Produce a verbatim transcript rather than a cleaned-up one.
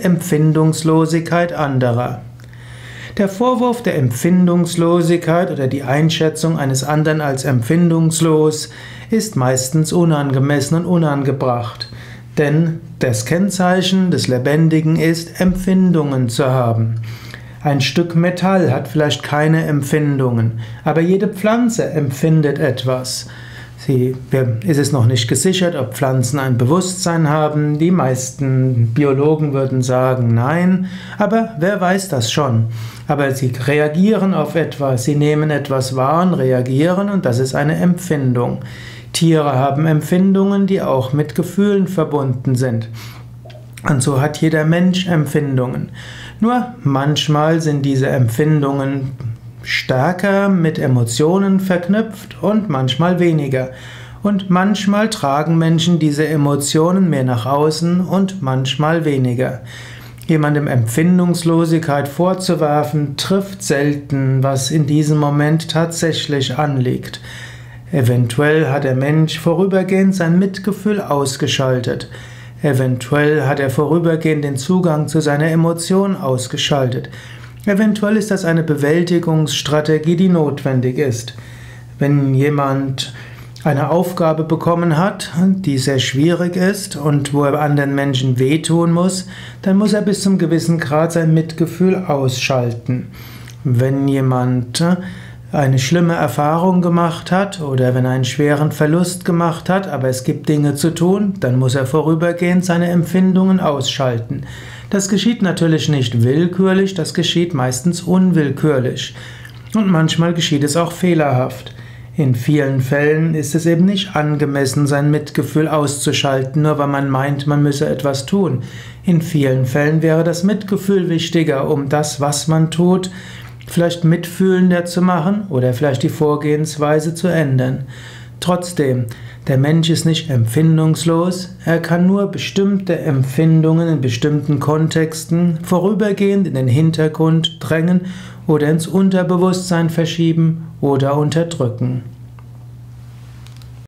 und Empfindungslosigkeit anderer. Der Vorwurf der Empfindungslosigkeit oder die Einschätzung eines anderen als empfindungslos ist meistens unangemessen und unangebracht, denn das Kennzeichen des Lebendigen ist, Empfindungen zu haben. Ein Stück Metall hat vielleicht keine Empfindungen, aber jede Pflanze empfindet etwas. Sie, es ist noch nicht gesichert, ob Pflanzen ein Bewusstsein haben. Die meisten Biologen würden sagen, nein, aber wer weiß das schon. Aber sie reagieren auf etwas, sie nehmen etwas wahr und reagieren, und das ist eine Empfindung. Tiere haben Empfindungen, die auch mit Gefühlen verbunden sind. Und so hat jeder Mensch Empfindungen. Nur manchmal sind diese Empfindungen stärker mit Emotionen verknüpft und manchmal weniger. Und manchmal tragen Menschen diese Emotionen mehr nach außen und manchmal weniger. Jemandem Empfindungslosigkeit vorzuwerfen, trifft selten, was in diesem Moment tatsächlich anliegt. Eventuell hat der Mensch vorübergehend sein Mitgefühl ausgeschaltet. Eventuell hat er vorübergehend den Zugang zu seiner Emotion ausgeschaltet. Eventuell ist das eine Bewältigungsstrategie, die notwendig ist. Wenn jemand eine Aufgabe bekommen hat, die sehr schwierig ist und wo er anderen Menschen wehtun muss, dann muss er bis zum gewissen Grad sein Mitgefühl ausschalten. Wenn jemand eine schlimme Erfahrung gemacht hat oder wenn er einen schweren Verlust gemacht hat, aber es gibt Dinge zu tun, dann muss er vorübergehend seine Empfindungen ausschalten. Das geschieht natürlich nicht willkürlich, das geschieht meistens unwillkürlich. Und manchmal geschieht es auch fehlerhaft. In vielen Fällen ist es eben nicht angemessen, sein Mitgefühl auszuschalten, nur weil man meint, man müsse etwas tun. In vielen Fällen wäre das Mitgefühl wichtiger, um das, was man tut, vielleicht mitfühlender zu machen oder vielleicht die Vorgehensweise zu ändern. Trotzdem, der Mensch ist nicht empfindungslos, er kann nur bestimmte Empfindungen in bestimmten Kontexten vorübergehend in den Hintergrund drängen oder ins Unterbewusstsein verschieben oder unterdrücken.